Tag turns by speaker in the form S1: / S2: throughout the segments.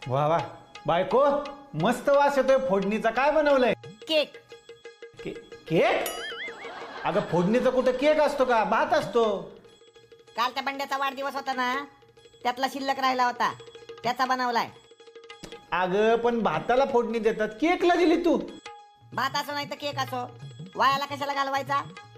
S1: वा वा बायको, मस्त वास येतोय फोडणीचा. काय बनवलंय?
S2: केक.
S1: केक? अगं फोडणीचा कुठं केक असतो का? भात असतो.
S2: काल त्या बंड्याचा वाढदिवस होता ना, त्यातला शिल्लक राहिला होता, त्याचा बनवलाय.
S1: अगं पण भाताला फोडणी देतात, केकला दिली तू?
S2: भात असो नाही तर केक असो, वायाला कशाला घालवायचा?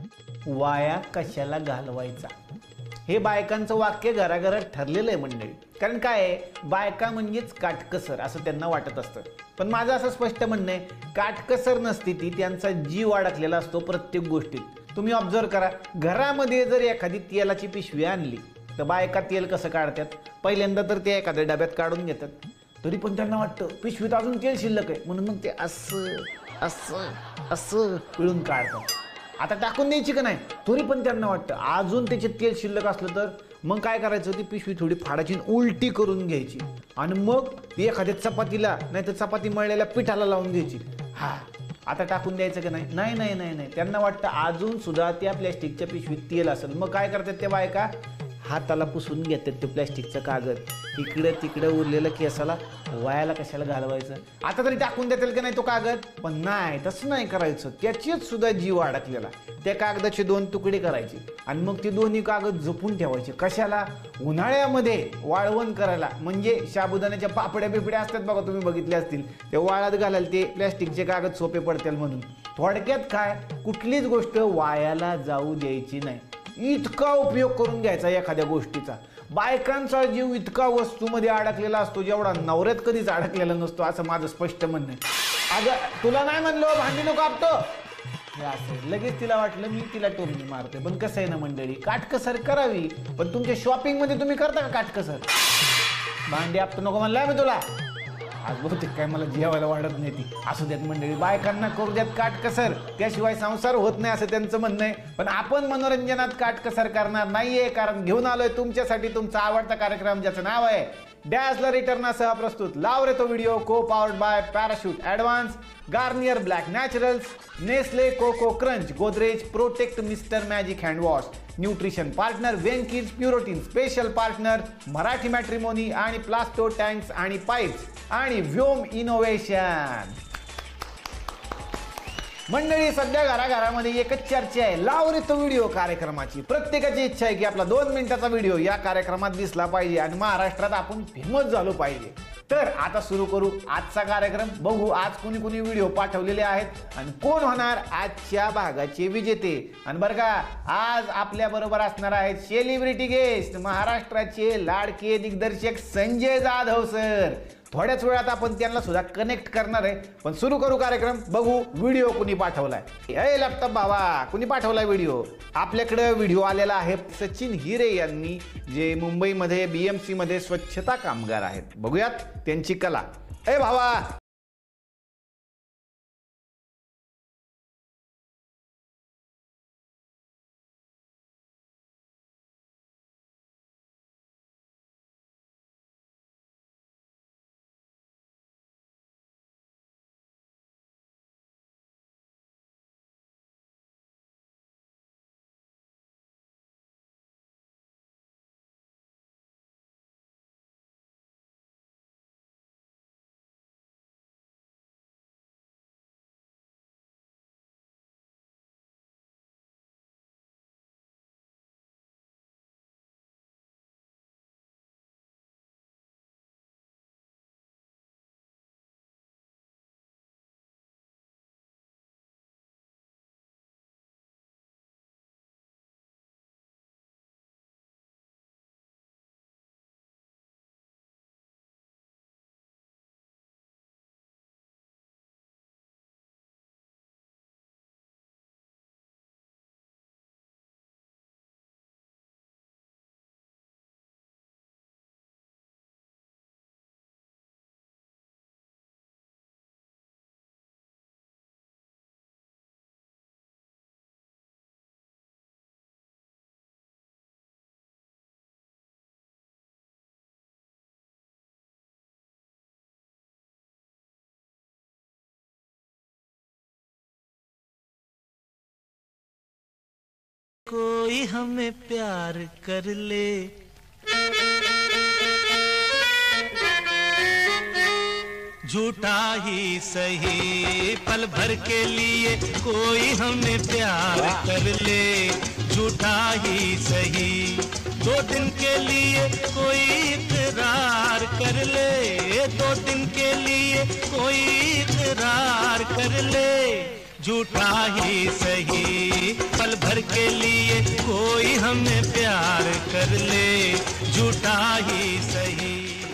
S1: वाया कशाला घालवायचा, हे बायकांचं वाक्य घराघरात ठरलेलं आहे मंडळी. कारण काय आहे, बायका म्हणजेच काटकसर असं त्यांना वाटत असतं. पण माझं असं स्पष्ट म्हणणं आहे, काटकसर नसती ती, त्यांचा जीव अडकलेला असतो प्रत्येक गोष्टीत. तुम्ही ऑब्झर्व करा, घरामध्ये जर एखादी तेलाची पिशवी आणली तर बायका तेल कसं काढतात? पहिल्यांदा तर ते एखाद्या डब्यात काढून घेतात, तरी पण त्यांना वाटतं पिशवीत अजून तेल शिल्लक आहे, म्हणून मग ते असं असं असं पिळून काढतात. आता टाकून द्यायची का नाही, तरी पण त्यांना वाटतं अजून त्याचे तेल शिल्लक असलं तर मग काय करायचं, ती पिशवी थोडी फाडायची, उलटी करून घ्यायची आणि मग ती एखाद्या चपातीला नाही तर चपाती मळलेल्या पिठाला लावून घ्यायची. हा आता टाकून द्यायचं का नाही? नाही नाही नाही नाही, त्यांना वाटतं अजून सुद्धा त्या प्लॅस्टिकच्या पिशवीत तेल असेल. मग काय करतात त्या बायका, हाताला पुसून घेतात ते प्लॅस्टिकचं कागद, इकडे तिकडे उरलेलं केसाला वायाला कशाला घालवायचं. आता तरी टाकून देतील का नाही तो कागद? पण नाही, तसं नाही करायचं, त्याचीच सुद्धा जीव अडकलेला. त्या कागदाचे 2 तुकडे करायचे आणि मग ते दोन्ही कागद जपून ठेवायचे. कशाला? उन्हाळ्यामध्ये वाळवण करायला. म्हणजे साबुदाण्याच्या पापड्या बिपड्या असतात बघा, तुम्ही बघितले असतील, ते वाळत घालायला ते प्लॅस्टिकचे कागद सोपे पडतील म्हणून. थोडक्यात काय, कुठलीच गोष्ट वायाला जाऊ द्यायची नाही. इतका उपयोग करून घ्यायचा एखाद्या गोष्टीचा. बायकांचा जीव इतका वस्तूमध्ये अडकलेला असतो जेवढा नवऱ्यात कधीच अडकलेला नसतो, असं माझं स्पष्ट म्हणणं आहे. अगं तुला नाही म्हणलो भांडी नको आपतो, हे असं लगेच तिला वाटलं मी तिला टोमणी मारते. पण कसं आहे ना मंडळी, काटकसर करावी, पण तुमच्या शॉपिंग मध्ये तुम्ही करता का काटकसर? भांडी आपतो नको म्हणलाय मी तुला, आज बहुतेक काय मला जेवायला वाढत नाही ती. असू द्यात मंडळी, बायकांना करू द्यात काटकसर, त्याशिवाय संसार होत नाही असं त्यांचं म्हणणं आहे. पण आपण मनोरंजनात काटकसर करणार नाहीये, कारण घेऊन आलोय तुमच्यासाठी तुमचा आवडता कार्यक्रम, ज्याचं नाव आहे डॅशला रिटर्नासह प्रस्तुत लाव रे तो video, co powered by Parachute Advansed, Garnier Black Naturals, Nestle Koko Krunch, Godrej Protekt mister Magic hand wash, nutrition partner Venky's Puroteen, special partner Marathi matrimony आणि प्लास्टो टँक्स आणि पाईप्स आणि व्योम इनोव्हेशन. मंडळी सध्या घराघरामध्ये एकच चर्चा आहे, लाव रे तो व्हिडिओ कार्यक्रमाची. प्रत्येकाची इच्छा आहे की आपला 2 मिनिटाचा व्हिडिओ या कार्यक्रमात दिसला पाहिजे आणि महाराष्ट्रात आपण फेमस झालो पाहिजे. तर आता सुरू करू आजचा कार्यक्रम. बघू आज कुणी कुणी व्हिडिओ पाठवलेले आहेत आणि कोण होणार आजच्या भागाचे विजेते. आणि बरं का, आज आपल्या बरोबर असणार आहेत सेलिब्रिटी गेस्ट, महाराष्ट्राचे लाडके दिग्दर्शक संजय जाधव सर. थोड्याच वेळात आपण त्यांना सुद्धा कनेक्ट करणार आहे. पण सुरू करू कार्यक्रम. बघू व्हिडिओ कुणी पाठवलाय. ए लॅपटॉप बाबा, कुणी पाठवलाय व्हिडिओ? आपल्याकडे व्हिडिओ आलेला आहे सचिन हिरे यांनी, जे मुंबईमध्ये BMC मध्ये स्वच्छता कामगार आहेत. बघूयात त्यांची कला. ए भावा,
S3: कोई हमें प्यार कर ले, झूठा ही सही, पल भर के लिए कोई हमें प्यार कर ले, झूठा ही सही। 2 दिन के लिए कोई इकरार कर ले, 2 दिन के लिए कोई इकरार कर ले, झूठा ही सही, पल भर के लिए कोई हमें प्यार कर ले, झूठा ही सही।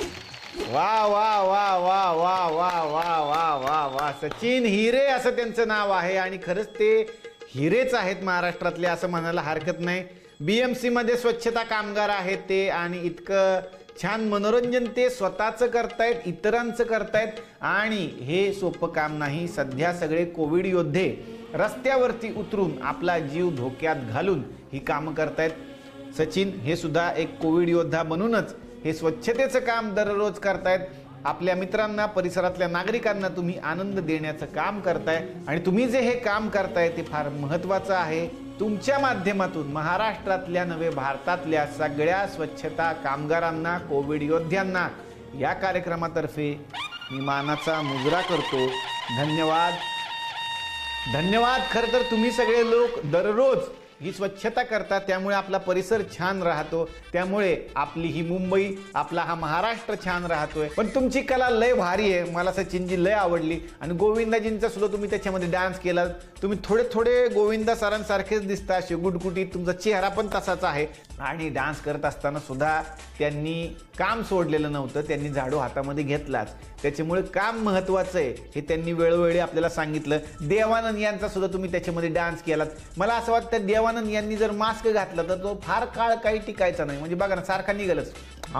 S1: वा वा वा वा वा वा वा वा वा वा सचिन हिरे असं त्यांचं नाव आहे आणि खरंच ते हिरेच आहेत महाराष्ट्रातले असं म्हणायला हरकत नाही। BMC मध्ये स्वच्छता कामगार आहेत ते आणि इतकं छान मनोरंजन ते स्वतःचं करतायत, इतरांचं करतायत आणि हे सोपं काम नाही। सध्या सगळे कोविड योद्धे रस्त्यावरती उतरून आपला जीव धोक्यात घालून ही कामं करतायत। सचिन हे सुद्धा एक कोविड योद्धा म्हणूनच हे स्वच्छतेचं काम दररोज करतायत। आपल्या मित्रांना, परिसरातल्या नागरिकांना तुम्ही आनंद देण्याचं काम करताय आणि तुम्ही जे हे काम करताय ते फार महत्त्वाचं आहे। तुमच्या माध्यमातून महाराष्ट्रातल्या नव्हे भारतातल्या सगळ्या स्वच्छता कामगारांना, कोविड योद्ध्यांना या कार्यक्रमातर्फे मी मानाचा मुजरा करतो। धन्यवाद धन्यवाद। खरं तर तुम्ही सगळे लोक दररोज ही स्वच्छता करतात, त्यामुळे आपला परिसर छान राहतो, त्यामुळे आपली ही मुंबई, आपला हा महाराष्ट्र छान राहतोय। पण तुमची कला लय भारी आहे, मला सचिनजी लय आवडली आणि गोविंदाजींचा सुद्धा तुम्ही त्याच्यामध्ये डान्स केला। तुम्ही थोडे थोडे गोविंदा सरांसारखेच दिसता, असे गुटगुटीत, तुमचा चेहरा पण तसाच आहे आणि डान्स करत असताना सुद्धा त्यांनी काम सोडलेलं नव्हतं, त्यांनी झाडू हातामध्ये घेतलाच। त्याच्यामुळे काम महत्त्वाचं आहे हे त्यांनी वेळोवेळी आपल्याला सांगितलं। देवानंद यांचा सुद्धा तुम्ही त्याच्यामध्ये डान्स केलात। मला असं वाटतं देवानंद यांनी जर मास्क घातला तर तो फार काळ काही टिकायचा नाही, म्हणजे बघा ना सारखा निघालच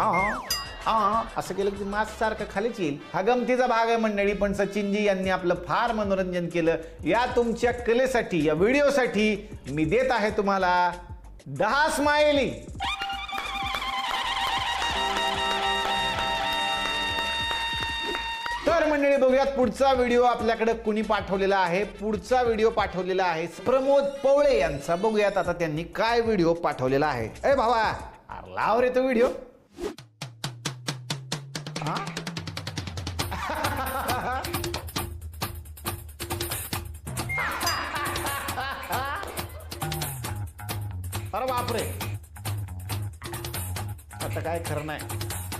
S1: असं केलं की मास्क सारखं खालीच येईल। हा गमतीचा भाग आहे मंडळी, पण सचिनजी यांनी आपलं फार मनोरंजन केलं। या तुमच्या कलेसाठी, या व्हिडिओसाठी मी देत आहे तुम्हाला 10 स्माइली। तर मंडळी बघूयात पुढचा व्हिडिओ आपल्याकडे कुणी पाठवलेला आहे। पुढचा व्हिडिओ पाठवलेला आहे प्रमोद पवळे यांचा। बघूयात आता त्यांनी काय व्हिडिओ पाठवलेला आहे। ए भावा, अरे लाव रे तो व्हिडिओ। अरे बापरे, आता काय खरं नाही।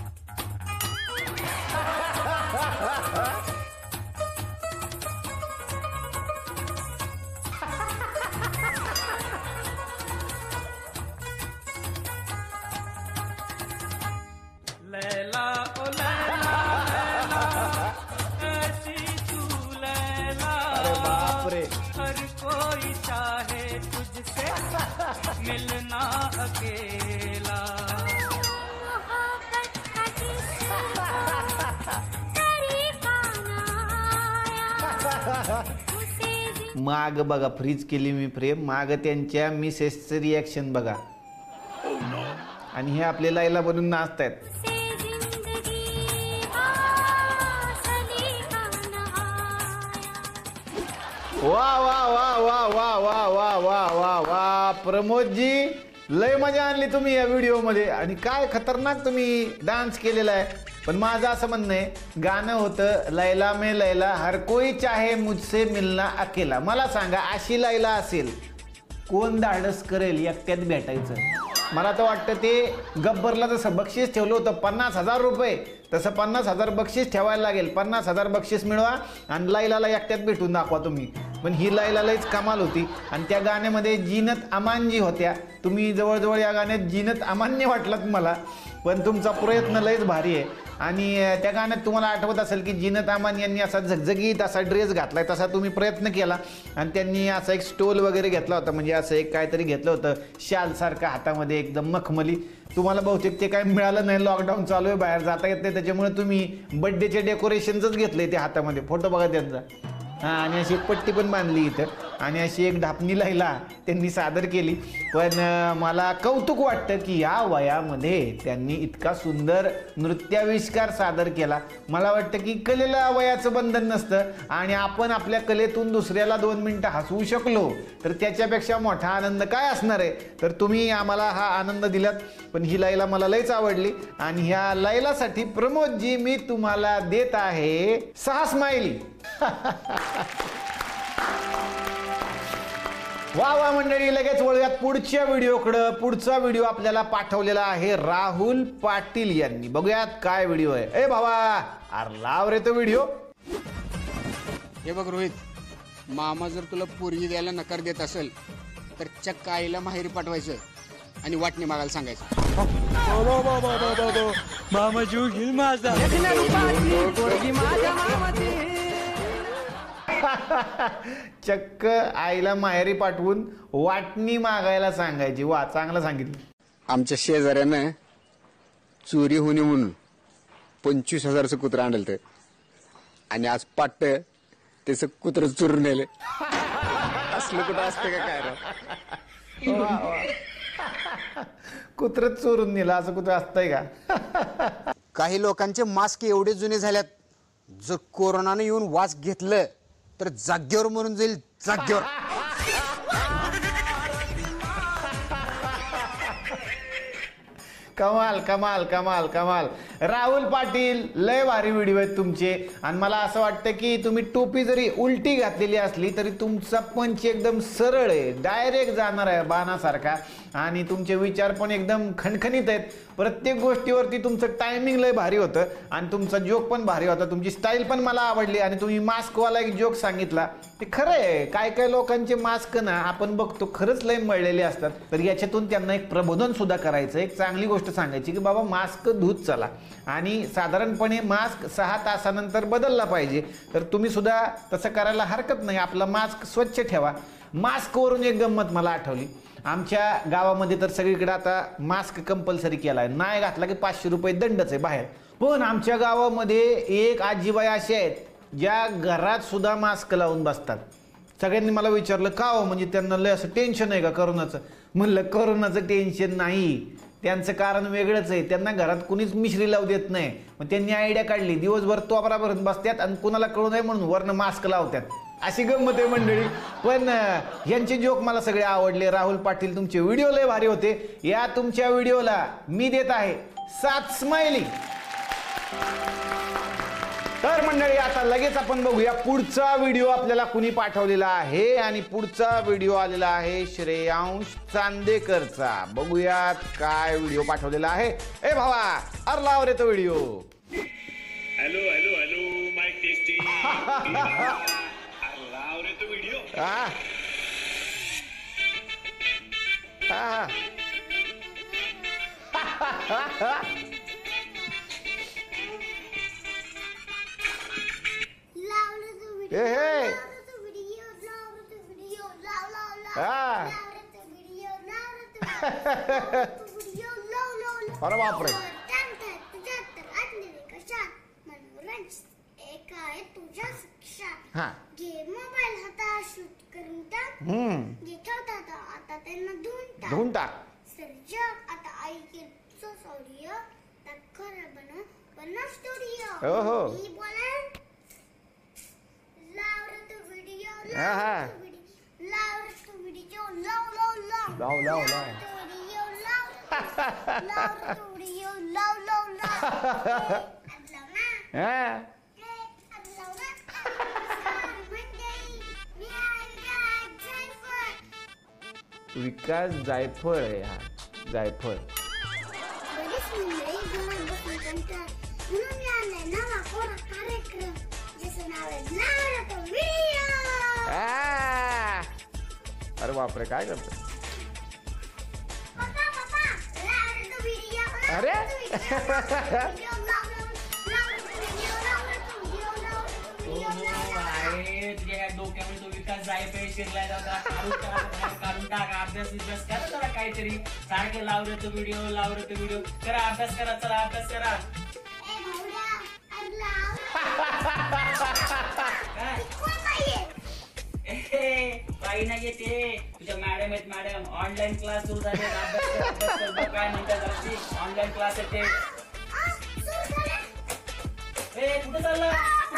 S4: लैला ओ लैला लैला ऐसी तू लैला,
S1: अरे बाप रे,
S4: हर कोई चाहे तुझसे मिलना अकेला।
S1: माग बघा फ्रीज केली मी फ्रेम, माग त्यांच्या मिसेसचं रिॲक्शन बघा आणि हे आपले लैला बनून नाचतायत। वा वा वा वा वा वा वा वा वा वा प्रमोदजी, लय मजा आणली तुम्ही या व्हिडिओ मध्ये आणि काय खतरनाक तुम्ही डान्स केलेला आहे। पण माझं असं म्हणणं आहे, गाणं होतं लैला में लैला हर कोई चाहे मुझसे मिलना अकेला। मला सांगा, अशी लैला असेल कोण धाडस करेल एकट्यात भेटायचं? मला तर वाटतं ते गब्बरला जसं बक्षीस ठेवलं होतं 50,000 रुपये, तसं 50,000 बक्षीस ठेवायला लागेल। 50,000 बक्षीस मिळवा आणि लैलाला एकट्यात भेटून दाखवा तुम्ही। पण ही लैला लयच कमाल होती आणि त्या गाण्यामध्ये जीनत अमान जी होत्या, तुम्ही जवळजवळ या गाण्यात जीनत अमान्य वाटलात मला, पण तुमचा प्रयत्न लयच भारी आहे। आणि त्या गाण्यात तुम्हाला आठवत असेल की जीनत अमान यांनी असा झगझगीत असा ड्रेस घातलाय, तसा तुम्ही प्रयत्न केला आणि त्यांनी असा एक स्टोल वगैरे घेतला होता, म्हणजे असं एक काहीतरी घेतलं होतं शाल सारखं हातामध्ये एकदम मखमली। तुम्हाला बहुतेक ते काही मिळालं नाही, लॉकडाऊन चालू आहे, बाहेर जाता येत नाही, त्याच्यामुळे तुम्ही बर्थडेचे डेकोरेशनच घेतले ते हातामध्ये। फोटो बघा त्यांचा, हां, आणि अशी एक पट्टी पण बांधली इथं आणि अशी एक ढापणी लैला त्यांनी सादर केली. पण मला कौतुक वाटतं की या वयामध्ये त्यांनी इतका सुंदर नृत्याविष्कार सादर केला. मला वाटतं की कलेला वयाचं बंधन नसतं आणि आपण आपल्या कलेतून दुसऱ्याला 2 मिनिटं हसवू शकलो तर त्याच्यापेक्षा मोठा आनंद काय असणार आहे. तर तुम्ही आम्हाला हा आनंद दिलात. पण ही लैला मला लयच आवडली आणि ह्या लैलासाठी प्रमोदजी मी तुम्हाला देत आहे 6 स्माइली. वा वा मंडळी, लगेच वळूयात पुढच्या व्हिडिओकडं. पुढचा व्हिडिओ आपल्याला पाठवलेला आहे राहुल पाटील यांनी. बघूयात काय व्हिडिओ आहे. ए भावा, अरे लाव रे तो व्हिडिओ.
S5: हे बघ रोहित, मामा जर तुला पोरगी द्यायला नकार देत असेल तर चक्क आईला माहेरी पाठवायचं आणि वाटणी मागायला सांगायचं.
S4: मामा जीव घेईल माझा.
S1: चक्क आईला माहेरी पाठवून वाटणी मागायला सांगायची. वा, चांगलं सांगितलं.
S5: आमच्या शेजाऱ्यानं चोरी होणे म्हणून 25,000चं कुत्रं आणलं तर आणि आज पाट त्याचं कुत्रं चोरून नेलं. असलं कुठं असतं का काय राव?
S1: कुत्रं चोरून नेलं असं कुठं असतंय का?
S5: काही लोकांचे मास्क एवढे जुने झाल्यात, जर कोरोनानं येऊन वास घेतलं तर जाग्यावर म्हणून जाईल, जाग्यावर.
S1: कमाल कमाल कमाल कमाल. राहुल पाटील, लय भारी व्हिडिओ आहेत तुमचे. आणि मला असं वाटतं की तुम्ही टोपी जरी उलटी घातलेली असली तरी तुमचा पंच एकदम सरळ आहे, डायरेक्ट जाणार आहे बाणासारखा. आणि तुमचे विचार पण एकदम खणखणीत आहेत. प्रत्येक गोष्टीवरती तुमचं टायमिंग लय भारी होतं आणि तुमचा जोक पण भारी होता. तुमची स्टाईल पण मला आवडली. आणि तुम्ही मास्कवाला एक जोक सांगितला ते खरं आहे. काय काय लोकांचे मास्क ना आपण बघतो खरंच लय मळलेले असतात. तर याच्यातून त्यांना एक प्रबोधन सुद्धा करायचं, एक चांगली गोष्ट सांगायची की बाबा मास्क धुत चला आणि साधारणपणे मास्क 6 तासानंतर बदलला पाहिजे. तर तुम्ही सुद्धा तसं करायला हरकत नाही. आपला मास्क स्वच्छ ठेवा. मास्कवरून एक गंमत मला आठवली. आमच्या गावामध्ये तर सगळीकडे आता मास्क कंपल्सरी केला आहे. नाही घातला की 500 रुपये दंडच आहे बाहेर. पण आमच्या गावामध्ये एक आजीबाई असे आहेत ज्या घरात सुद्धा मास्क लावून बसतात. सगळ्यांनी मला विचारलं का हो, म्हणजे त्यांना लय असं टेन्शन आहे का करोनाचं? म्हणलं करोनाचं टेन्शन नाही, त्यांचं कारण वेगळंच आहे. त्यांना घरात कुणीच मिश्री लावू देत नाही. मग त्यांनी आयडिया काढली, दिवसभर तोपरा भरत बसतात आणि कुणाला कळू नये म्हणून वरनं मास्क लावतात. अशी गंमत आहे मंडळी. पण यांचे जोक मला सगळे आवडले. राहुल पाटील, तुमचे व्हिडिओ लय भारी होते. या तुमच्या व्हिडिओला मी देत आहे 7 स्माइली. तर मंडळी, आता लगेच आपण बघूया पुढचा व्हिडिओ आपल्याला कुणी पाठवलेला आहे. आणि पुढचा व्हिडिओ आलेला आहे श्रेयांश चांदेकरचा. बघूयात काय व्हिडिओ पाठवलेला आहे. ए भावा, अरे लाव रे तो video.
S6: Hello hello hello mike testing. लाव रे तो व्हिडिओ.
S1: हा हा हे हे हा. अरे बापरे. हा.
S7: घे मोबाईल हातात, शूट करून टाक. घे ठेवता आता त्यांना धुवून टाक. सर्जक आता आई के सॉरी खरं बनव स्टुडिओ.
S1: ओहो.
S7: मी बोला लाव रे तो व्हिडिओ,
S1: आहा.
S7: लाव रे तो व्हिडिओ, लाव
S1: लाव लाव लाव.
S7: तो व्हिडिओ, लाव रे तो व्हिडिओ, लाव ना.
S1: हा. विकास जायफळ आहे. हा, जायफळ. अरे बापरे, काय करतो? अरे
S4: तुझ्या डोक्यामध्ये तो विकास जायफळ शिरलाय जाता. काढून टाका. अभ्यास करा जरा काहीतरी. सारखे लाव रे तो व्हिडिओ करा. अभ्यास करा. चला अभ्यास करा.
S7: काय
S4: काही नाहीये ते तुझ्या मॅडम आहेत मॅडम. ऑनलाईन क्लास सुरू झाले, अभ्यास कर, बघ काय म्हणतात ऑनलाईन क्लास आहेत ते. कुठे चालला?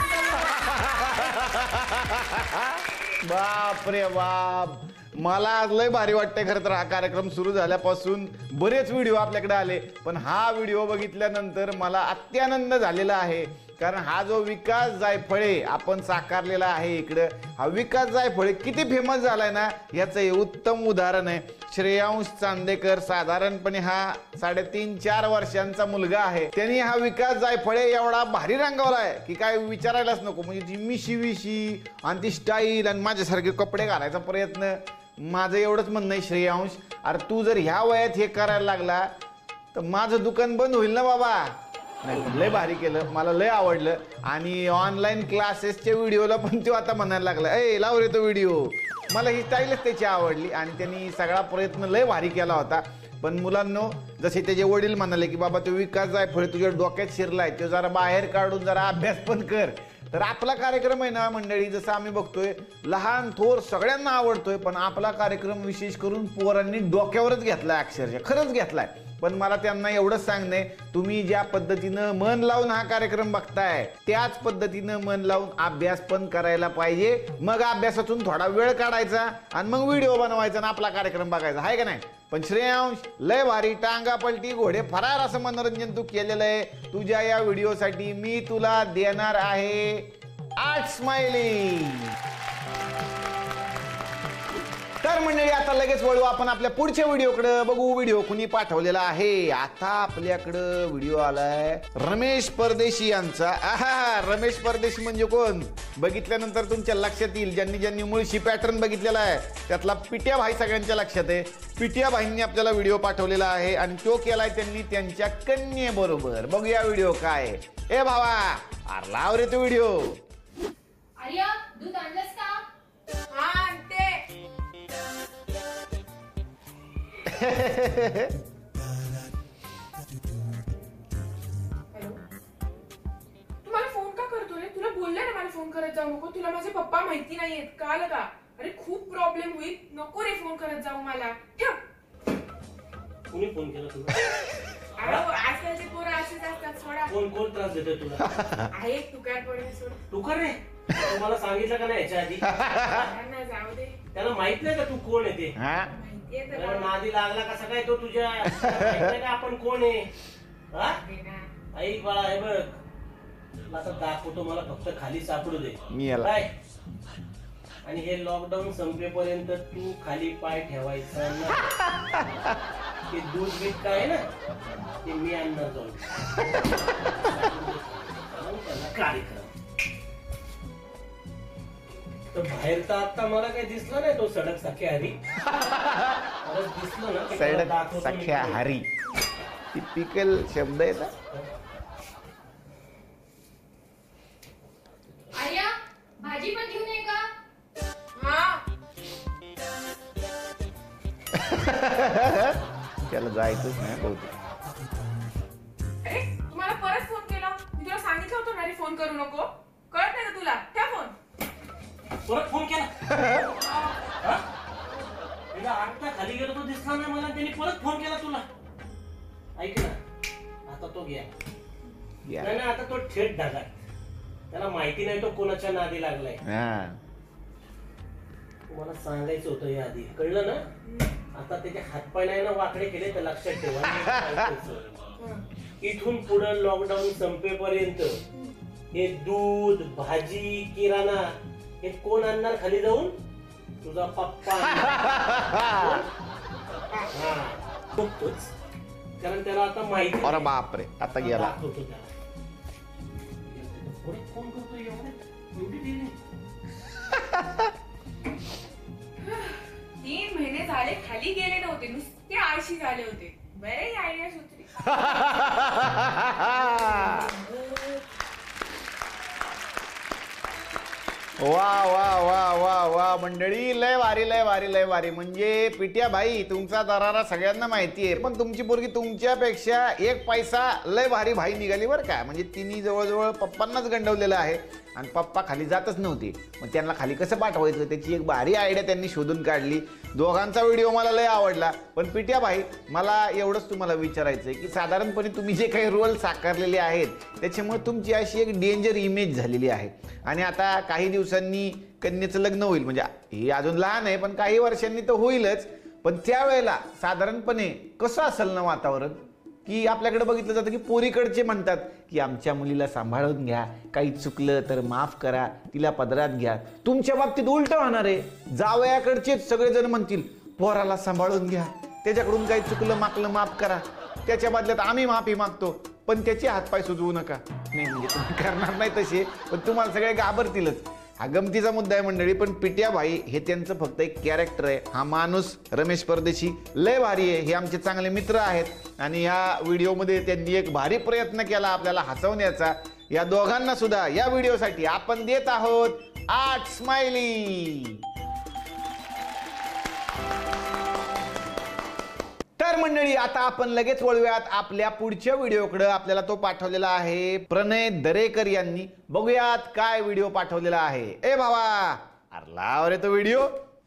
S1: बाप रे बाप, मला आज लय भारी वाटतंय. खरं तर हा कार्यक्रम सुरू झाल्यापासून बरेच व्हिडिओ आपल्याकडे आले, पण हा व्हिडिओ बघितल्यानंतर मला अत्यानंद झालेला आहे. कारण हा जो विकास जायफळे आपण साकारलेला आहे इकडं, हा विकास जायफळे किती फेमस झालाय ना याचं हे उत्तम उदाहरण आहे. श्रेयांश चांदेकर साधारणपणे हा 3.5-4 वर्षांचा मुलगा आहे. त्यांनी हा विकास जायफळे एवढा भारी रंगवलाय की काय विचारायलाच नको. म्हणजे ती मिशी विशी आणि ती स्टाईल आणि माझ्यासारखे कपडे घालायचा प्रयत्न. माझं एवढंच म्हणणं आहे श्रेयांश, अरे तू जर ह्या वयात हे करायला लागला तर माझं दुकान बंद होईल ना बाबा. नाही, लय भारी केलं, मला लय आवडलं. आणि ऑनलाईन क्लासेसच्या व्हिडिओला पण तो आता म्हणायला लागला, ए लाव रे तो व्हिडिओ. मला ही स्टाईलच त्याची आवडली आणि त्यांनी सगळा प्रयत्न लय भारी केला होता. पण मुलांनो, जसे त्याचे वडील म्हणाले की बाबा तो विकास जायफळे तुझ्या डोक्यात शिरलाय, तो जरा बाहेर काढून जरा अभ्यास पण कर. तर आपला कार्यक्रम आहे ना मंडळी, जसं आम्ही बघतोय लहान थोर सगळ्यांना आवडतोय, पण आपला कार्यक्रम विशेष करून पोरांनी डोक्यावरच घेतलाय, अक्षरशः खरंच घेतलाय. पण मला त्यांना एवढंच सांगणे, तुम्ही ज्या पद्धतीनं मन लावून हा कार्यक्रम बघताय त्याच पद्धतीनं मन लावून अभ्यास पण करायला पाहिजे. मग अभ्यासातून थोडा वेळ काढायचा आणि मग व्हिडिओ बनवायचा आणि आपला कार्यक्रम बघायचा, आहे का नाही. पण श्रेयांश लय भारी टांगा पलटी घोडे फरार असं मनोरंजन तू केलेलं आहे. तुझ्या या व्हिडिओसाठी मी तुला देणार आहे 8 स्माइली. तर मंडळी आता लगेच वळू आपण आपल्या पुढच्या व्हिडिओकडे. बघू व्हिडिओ कुणी पाठवलेला आहे. आता आपल्याकडं व्हिडिओ आलाय रमेश परदेशी यांचा. आहा, रमेश परदेशी म्हणजे कोण बघितल्यानंतर तुमच्या लक्षात येईल. ज्यांनी ज्यांनी मुळशी पॅटर्न बघितलेला आहे त्यातला पिट्या भाई सगळ्यांच्या लक्षात आहे. पिट्या भाईंनी आपल्याला व्हिडिओ पाठवलेला आहे आणि तो केलाय त्यांनी त्यांच्या कन्येबरोबर. बघूया व्हिडिओ काय. ए भावा, अरे लाव रे तो व्हिडिओ.
S8: आर्या, दूध आणलंस का?
S9: हा आणते.
S8: हॅलो,
S9: तू मला फोन का करतोय? तुला बोलले ना मला फोन करत जाऊ नको. तुला माझे पप्पा माहिती नाहीयेत, कळलं का? अरे खूप प्रॉब्लेम होईल, नको रे फोन करत जाऊ मला. ठेव.
S4: कोणी फोन केला तुला?
S9: आजकालचे पोरं असेच असतात. सोडा.
S4: कोण त्रास देतोय तुला?
S9: आहे तुकार पडे. सोड.
S4: तुकार रे, तुम्हाला सांगितलं का नाही याच्या आधी?
S9: जाऊ दे.
S4: त्याला माहित नाही का तू कोण आहे ते?
S9: माहितीये तर.
S4: नादी लागला कसा काय तो तुझ्या? माहित नाही का आपण कोण आहे? ऐक बाळा, हे बघ आता दाखवतो, मला फक्त खाली सापडू दे.
S1: मी याला
S4: काय? आणि हे लॉकडाऊन संपेपर्यंत तू खाली पाय ठेवायचा ना. ते दूध बीत काय आहे ना ते मी आणणार जाऊन. कार्यक्रम तर बाहेर तर आता मला काही दिसलं नाही. तो सडक सख्या हरी दिसलं ना,
S1: सडक सख्या हरी टिपिकल शब्द आहे ना.
S8: आर्या, भाजी पण घेऊन ये का?
S9: हा.
S1: त्याला जायचंच नाही बहुतेक.
S9: अरे तुम्हाला परत फोन केला. मी तुला सांगितलं होतं ना रे फोन करू नको. कळत नाही का तुला? त्या फोन
S4: परत फोन केला. आता खाली गेलो तो दिसला नाही मला, त्यांनी परत फोन केला तुला. ऐक ना, आता तो घ्या. नाही ना, आता तो थेट ढगात. त्याला माहिती नाही तो कोणाच्या नादी लागलाय. तुम्हाला सांगायचं होतं या आधी, कळलं ना? आता त्याचे हातपाय नाही ना वाकडे केले तर लक्षात ठेवा. इथून पुढे लॉकडाऊन संपेपर्यंत हे दूध भाजी किराणा हे कोण आणणार खाली जाऊन? तुझा पप्पा. बघतोच, कारण त्याला आता माहिती.
S1: अरे बापरे, आता गेला.
S4: फोन करतो एवढी
S9: 3 महिने झाले खाली गेले नव्हते, नुसते आळशी झाले होते. बरे आयडिया सुचली.
S1: वा वा वा वा वा मंडळी, लय वारी लय वारी लय वारी. म्हणजे पिट्या भाई तुमचा दरारा सगळ्यांना माहिती आहे, पण तुमची पोरगी तुमच्यापेक्षा 1 पैसा लय भारी भाई निघाली बरं का. म्हणजे तिने जवळजवळ पप्पांनाच गंडवलेलं आहे आणि पप्पा खाली जातच नव्हते. मग त्यांना खाली कसं पाठवायचं त्याची एक भारी आयडिया त्यांनी शोधून काढली. दोघांचा व्हिडिओ मला लय आवडला. पण पिट्या भाई मला एवढंच तुम्हाला विचारायचं आहे की साधारणपणे तुम्ही जे काही रोल साकारलेले आहेत त्याच्यामुळे तुमची अशी एक डेंजर इमेज झालेली आहे. आणि आता काही दिवसांनी कन्येचं लग्न होईल, म्हणजे हे अजून लहान आहे पण काही वर्षांनी तर होईलच. पण त्यावेळेला साधारणपणे कसं असेल ना वातावरण, की आपल्याकडे बघितलं जातं की पोरीकडचे म्हणतात की आमच्या मुलीला सांभाळून घ्या, काही चुकलं तर माफ करा, तिला पदरात घ्या. तुमच्या बाबतीत उलट होणार आहे. जावयाकडचेच सगळेजण म्हणतील पोराला सांभाळून घ्या, त्याच्याकडून काही चुकलं माकलं माफ करा, त्याच्या बदल्यात आम्ही माफी मागतो पण त्याचे हातपाय सुजवू नका. नाही म्हणजे तुम्ही करणार नाही तसे, पण तुम्हाला सगळे घाबरतीलच. हा गमतीचा मुद्दा आहे मंडळी. पण पिट्या भाई हे त्यांचं फक्त एक कॅरेक्टर आहे. हा माणूस रमेश परदेशी लय भारी आहे. हे आमचे चांगले मित्र आहेत आणि या व्हिडिओमध्ये त्यांनी एक भारी प्रयत्न केला आपल्याला हसवण्याचा. या दोघांना सुद्धा या व्हिडिओसाठी आपण देत आहोत 8 स्माइली. तर मंडळी आता आपण लगेच वळूयात आपल्या पुढच्या व्हिडिओकडे. आपल्याला तो पाठवलेला आहे प्रणय दरेकर यांनी. बघूयात काय व्हिडिओ पाठवलेला आहे. ए भावा, अरे लाव रे तो व्हिडिओ.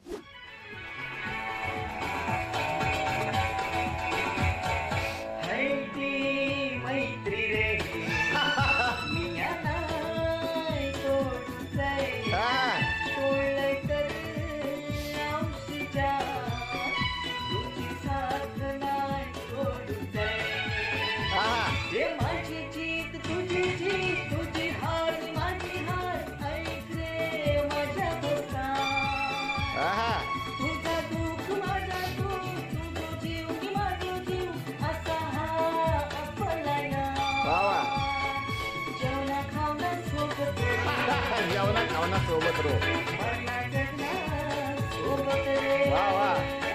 S1: जेवणा खावना सोबत रो. वा वा.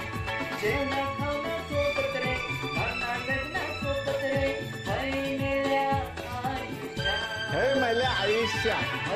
S1: हे मेल्या आयुष्या.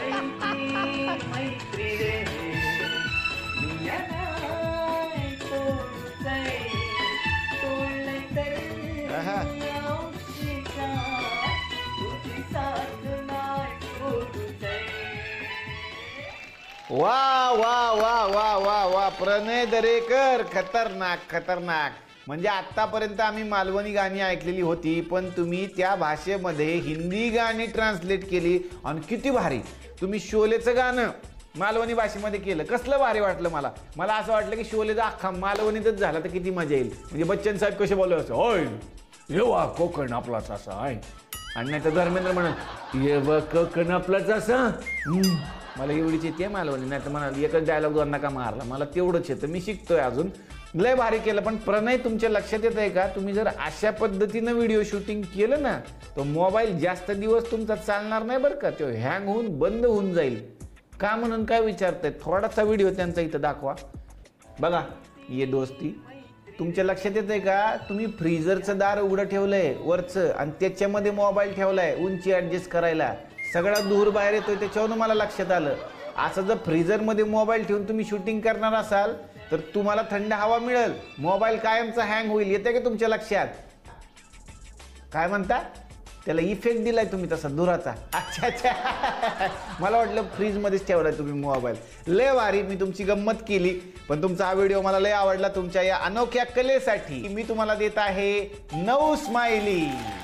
S1: वा वा वा वा वा वा प्रणय दरेकर, खतरनाक खतरनाक. म्हणजे आतापर्यंत आम्ही मालवणी गाणी ऐकलेली होती, पण तुम्ही त्या भाषेमध्ये हिंदी गाणी ट्रान्सलेट केली आणि किती भारी. तुम्ही शोलेचं गाणं मालवणी भाषेमध्ये केलं, कसलं भारी वाटलं मला. मला असं वाटलं की शोलेचा अख्खा मालवणीतच झाला तर किती मजा येईल. म्हणजे बच्चन साहेब कसे बोलले असं, होय येवा कोकण आपलाच असा आहे, आणि नाही तर धर्मेंद्र म्हणत ये व कोकण आपलाच असा. मला एवढीच येते मालवणी, नाही तर म्हणाल एकच डायलॉग दोन नका मारला. मला तेवढंच येतं, मी शिकतोय अजून. लय भारी केलं. पण प्रणय तुमच्या लक्षात येत आहे का, तुम्ही जर अशा पद्धतीनं व्हिडिओ शूटिंग केलं ना तर मोबाईल जास्त दिवस तुमचा चालणार नाही बरं का. तो हँग होऊन बंद होऊन जाईल. का म्हणून काय विचारताय, थोडासा व्हिडिओ त्यांचा इथं दाखवा बघा. ये दोस्ती तुमच्या लक्षात येत आहे का, तुम्ही फ्रीजरचं दार उघडं ठेवलंय वरचं आणि त्याच्यामध्ये मोबाईल ठेवलाय उंची ऍडजस्ट करायला. सगळा धूर बाहेर येतोय, त्याच्यावरून मला लक्षात आलं. असं जर फ्रीजरमध्ये मोबाईल ठेवून तुम्ही शूटिंग करणार असाल तर तुम्हाला थंड हवा मिळेल, मोबाईल कायमचा हँग होईल. येते का तुमच्या लक्षात? काय म्हणता, त्याला इफेक्ट दिलाय तुम्ही तसा धुराचा. अच्छा अच्छा, मला वाटलं फ्रीजमध्येच ठेवलाय तुम्ही मोबाईल. लय भारी, मी तुमची गंमत केली. पण तुमचा हा व्हिडिओ मला लय आवडला. तुमच्या या अनोख्या कलेसाठी मी तुम्हाला देत आहे 9 स्माइली.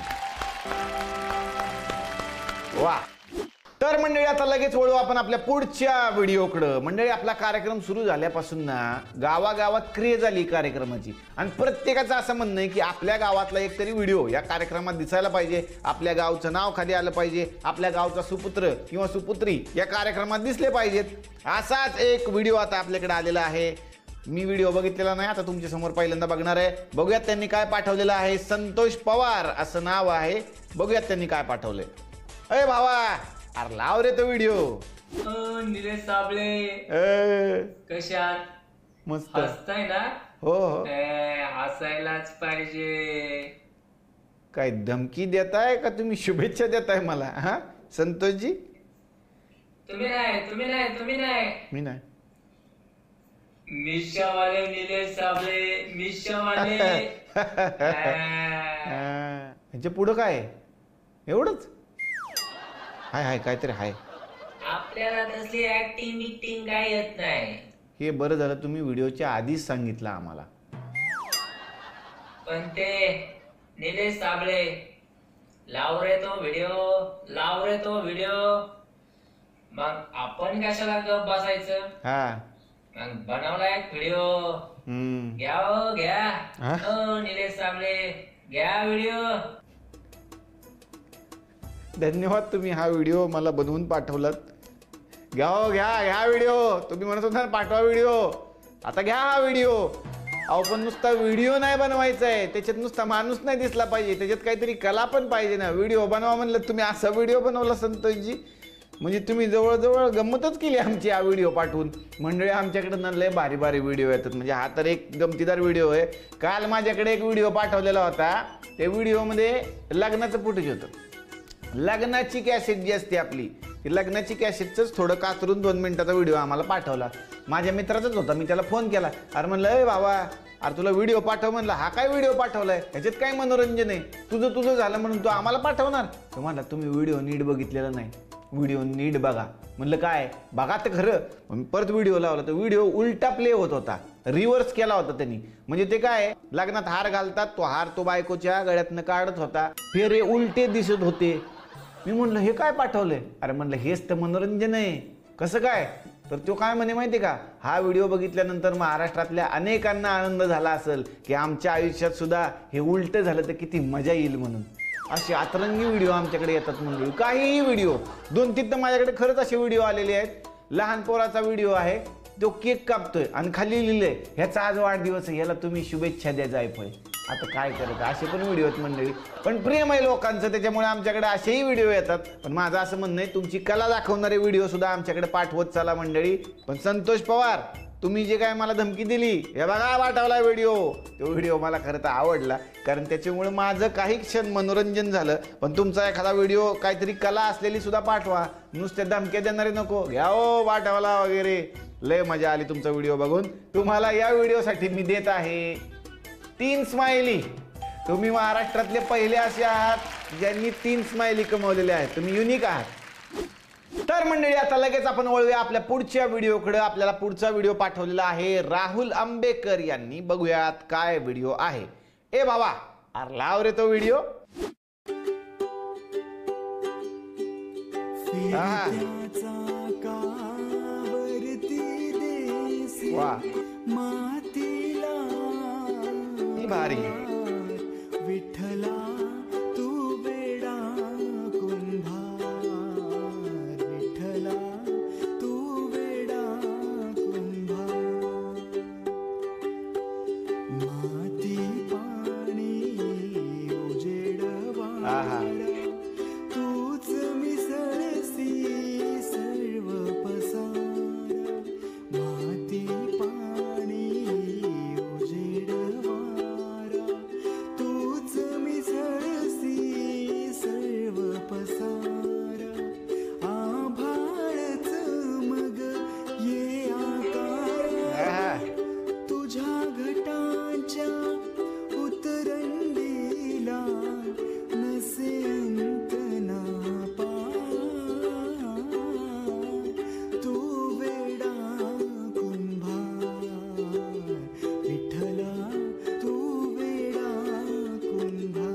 S1: वा. तर मंडळी आता लगेच वळू आपण आपल्या पुढच्या व्हिडिओकडं. मंडळी आपला कार्यक्रम सुरू झाल्यापासून ना गावागावात क्रेज आली कार्यक्रमाची, आणि प्रत्येकाचं असं म्हणणं आहे की आपल्या गावातला एक तरी व्हिडिओ या कार्यक्रमात दिसायला पाहिजे, आपल्या गावचं नाव खाली आलं पाहिजे, आपल्या गावचा सुपुत्र किंवा सुपुत्री या कार्यक्रमात दिसले पाहिजेत. असाच एक व्हिडिओ आता आपल्याकडे आलेला आहे. मी व्हिडिओ बघितलेला नाही, आता तुमच्या समोर पहिल्यांदा बघणार आहे. बघूयात त्यांनी काय पाठवलेलं आहे. संतोष पवार असं नाव आहे. बघूयात त्यांनी काय पाठवलंय. अरे भावा, अरे लाव रे तो व्हिडिओ.
S10: निलेश साबळे कशात
S1: मस्त
S10: हसताय ना?
S1: हो हो,
S10: हसायलाच पाहिजे.
S1: काय धमकी देताय का तुम्ही शुभेच्छा देताय मला? हा संतोषजी,
S10: तुम्ही नाही
S1: मी नाही.
S10: मिशावाले निलेश साबळे मिशावाले.
S1: ह्याच्या पुढं काय आहे? एवढंच हाय काहीतरी हाय.
S10: आपल्याला तसली ऍक्टिंग बिक्टिंग काय येत नाही.
S1: हे बरं झालं तुम्ही व्हिडिओच्या आधीच सांगितलं आम्हाला.
S10: पण ते निलेश साबळे लाव रे तो व्हिडिओ. मग आपण कशाला गप बसायचं.
S1: हा
S10: मग बनवला एक व्हिडिओ. घ्या निलेश साबळे घ्या व्हिडिओ.
S1: धन्यवाद, तुम्ही हा व्हिडिओ मला बनवून पाठवलात. घ्या व्हिडिओ. तुम्ही म्हणत होता पाठवा व्हिडिओ, आता घ्या हा व्हिडिओ. अहो पण नुसता व्हिडिओ नाही बनवायचा आहे, त्याच्यात नुसता माणूस नाही दिसला पाहिजे, त्याच्यात काहीतरी कला पण पाहिजे ना. व्हिडिओ बनवा म्हणलं तुम्ही असा व्हिडिओ बनवला संतोषजी, म्हणजे तुम्ही जवळजवळ गंमतच केली आमची हा व्हिडिओ पाठवून. मंडळी आमच्याकडे ना लय भारी व्हिडिओ येतात, म्हणजे हा तर एक गमतीदार व्हिडिओ आहे. काल माझ्याकडे एक व्हिडिओ पाठवलेला होता, त्या व्हिडिओमध्ये लग्नाचं फुटेज होतं. लग्नाची कॅसेट जी असते आपली, ती लग्नाची कॅसेटच थोडं कातरून 2 मिनिटाचा व्हिडिओ आम्हाला पाठवला. माझ्या मित्राचाच होता. मी त्याला फोन केला, अरे म्हणलं ए बाबा, अरे तुला व्हिडिओ पाठव म्हणलं. हा काय व्हिडिओ पाठवलाय, ह्याच्यात काय मनोरंजन आहे, तुझं झालं म्हणून तू आम्हाला पाठवणार. तो म्हणला तुम्ही व्हिडिओ नीट बघितलेला नाही, व्हिडिओ नीट बघा. म्हणलं काय बघा तर खरं. परत व्हिडिओ लावला तर व्हिडिओ उलटा प्ले होत होता, रिव्हर्स केला होता त्यांनी. म्हणजे ते काय, लग्नात हार घालतात, तो हार तो बायकोच्या गळ्यातनं काढत होता, फेरे उलटे दिसत होते. मी म्हणलं हे काय पाठवलंय. अरे म्हणलं हेच तर मनोरंजन आहे. कसं काय, तर तो काय म्हणे माहिती का, हा व्हिडिओ बघितल्यानंतर महाराष्ट्रातल्या अनेकांना आनंद झाला असेल की आमच्या आयुष्यात सुद्धा हे उलट झालं तर किती मजा येईल म्हणून. असे अतरंगी व्हिडिओ आमच्याकडे येतात मंडळी, काहीही व्हिडिओ. 2-3 तर माझ्याकडे खरंच असे व्हिडिओ आलेले आहेत. लहान पोराचा व्हिडिओ आहे, तो केक कापतोय आणि खाली लिहिलंय ह्याचा आज वाढदिवस आहे, याला तुम्ही शुभेच्छा द्या जायफळ. आता काय करत, असे पण व्हिडिओ आहेत मंडळी. पण प्रेम आहे लोकांचं, त्याच्यामुळे आमच्याकडे असेही व्हिडिओ येतात. पण माझं असं म्हणणं आहे, तुमची कला दाखवणारे व्हिडिओ सुद्धा आमच्याकडे पाठवत चला मंडळी. पण संतोष पवार, तुम्ही जे काय मला धमकी दिली, हे बघा पाठवला व्हिडिओ, तो व्हिडिओ मला खरं तर आवडला, कारण त्याच्यामुळे माझं काही क्षण मनोरंजन झालं. पण तुमचा एखादा व्हिडिओ काहीतरी कला असलेली सुद्धा पाठवा, नुसते धमक्या देणारे नको. घ्या हो पाठवला वगैरे. लय मजा आली तुमचा व्हिडिओ बघून. तुम्हाला या व्हिडिओसाठी मी देत आहे 3 स्माइली. तुम्ही महाराष्ट्रातले पहिले असे आहात ज्यांनी 3 स्माइली कमवलेल्या आहेत. तुम्ही युनिक आहात. तर मंडळी आता लगेच आपण वळूया आपल्या पुढच्या व्हिडिओकडे. आपल्याला पुढचा व्हिडिओ पाठवलेला आहे राहुल आंबेकर यांनी. बघूयात काय व्हिडिओ आहे. ए बाबा, अरे लाव रे तो व्हिडिओ. वा, भारी.
S11: विठ्ठला तू वेडा कुंभार, विठ्ठला तू वेडा कुंभार. माती पाणी उजेड वारा, तूच मिसळसी सर्व पसार. माती पाणी उजेड वारा, तूच मिसळसी सर्व पसार. आभाळच मग ये आकार, तुझ्या घटाच्या उतरंडीला नसे अंत ना पार. तू वेडा कुंभार, विठ्ठला तू वेडा कुंभार.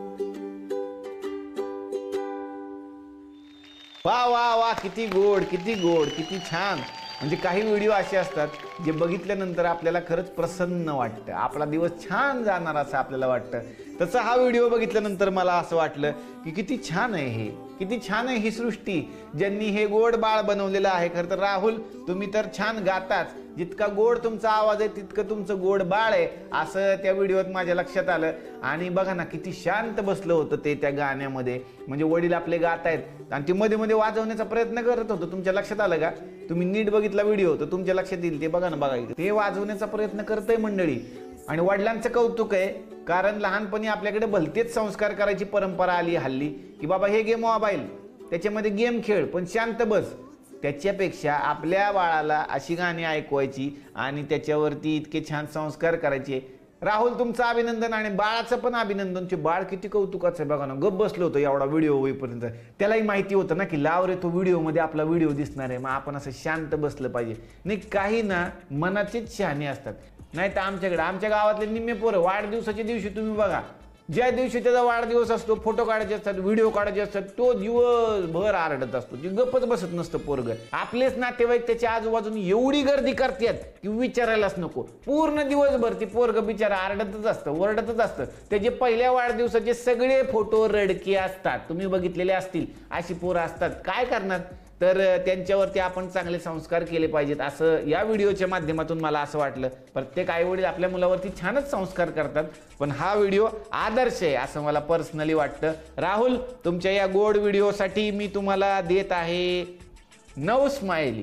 S1: वा वा वा, किती गोड, किती गोड, किती छान. म्हणजे काही व्हिडिओ असे असतात जे बघितल्यानंतर आपल्याला खरंच प्रसन्न वाटतं, आपला दिवस छान जाणार असं आपल्याला वाटतं. तसं हा व्हिडिओ बघितल्यानंतर मला असं वाटलं की किती छान आहे हे, किती छान आहे ही सृष्टी, ज्यांनी हे गोड बाळ बनवलेलं आहे. खरं तर राहुल, तुम्ही तर छान गाताच. जितका गोड तुमचा आवाज आहे तितकं तुमचं गोड बाळ आहे, असं त्या व्हिडिओत माझ्या लक्षात आलं. आणि बघा ना, किती शांत बसलं होतं ते त्या गाण्यामध्ये. म्हणजे वडील आपले गात आहेत आणि ते मध्ये मध्ये वाजवण्याचा प्रयत्न करत होतं. तुमच्या लक्षात आलं का? तुम्ही नीट बघितला व्हिडिओ तर तुमच्या लक्षात येईल. ते बघा ना, बघा ते वाजवण्याचा प्रयत्न करतंय मंडळी. आणि वडिलांचं कौतुक आहे, कारण लहानपणी आपल्याकडे भलतेच संस्कार करायची परंपरा आली हल्ली, की बाबा हे घे मोबाईल, त्याच्यामध्ये गेम खेळ, पण शांत बस. त्याच्यापेक्षा आपल्या बाळाला अशी गाणी ऐकवायची आणि त्याच्यावरती इतके छान संस्कार करायचे. राहुल तुमचं अभिनंदन आणि बाळाचं पण अभिनंदन. ते बाळ किती कौतुकाचं आहे बघा ना. गप्प बसलो होतं एवढा व्हिडिओ होईपर्यंत. त्यालाही माहिती होतं ना की लाव रे तो व्हिडिओमध्ये आपला व्हिडिओ दिसणार आहे, मग आपण असं शांत बसलं पाहिजे. नाही काही ना मनाचेच शहाणे असतात. नाही तर आमच्या गावातले निम्मे पोरं वाढदिवसाच्या दिवशी तुम्ही बघा, ज्या दिवशी त्याचा वाढदिवस असतो फोटो काढायचे असतात, व्हिडिओ काढायचे असतात, तो दिवसभर आरडत असतो. ती गप्पच बसत नसतं पोरग. आपलेच नातेवाईक त्याच्या आजूबाजून एवढी गर्दी करतात की विचारायलाच नको. पूर्ण दिवसभर ती पोरग बिचारा आरडतच असतं, ओरडतच असतं. त्याचे पहिल्या वाढदिवसाचे सगळे फोटो रडके असतात. तुम्ही बघितलेले असतील, अशी पोरं असतात. काय करणार, तर त्यांच्यावरती आपण चांगले संस्कार केले पाहिजेत असं या व्हिडिओच्या माध्यमातून मला असं वाटलं. प्रत्येक आईवडील आपल्या मुलावरती छानच संस्कार करतात, पण हा व्हिडिओ आदर्श आहे असं मला पर्सनली वाटतं. राहुल, तुमच्या या गोड व्हिडिओसाठी मी तुम्हाला देत आहे 9 स्माइली.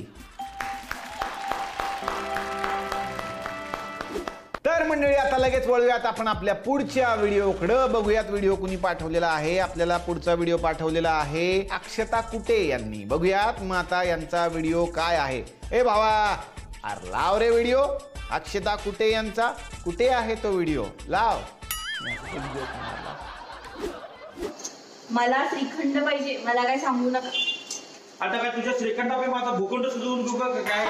S1: तर मंडळी आता लगेच वळूयात आपण आपल्या पुढच्या व्हिडिओकडं. बघूयात व्हिडिओ कुणी पाठवलेला आहे. आपल्याला पुढचा व्हिडिओ पाठवलेला आहे अक्षता कुटे यांनी. बघूयात मग आता यांचा व्हिडिओ काय आहे. ए भावा, अरे लाव रे व्हिडिओ. अक्षता कुटे यांचा कुठे आहे तो व्हिडिओ, लाव.
S12: मला श्रीखंड पाहिजे, मला काय सांगू नका.
S13: आता काय तुझ्या श्रीखंडापैकी माझा भूखंड सुचवून घेऊ का काय?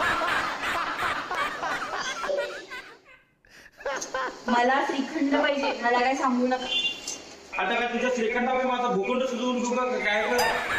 S12: मला श्रीखंड पाहिजे, मला काय सांगू नका.
S13: आता काय तुझ्या श्रीखंडापैकी माझा भूखंड सुचवून घेऊ का काय?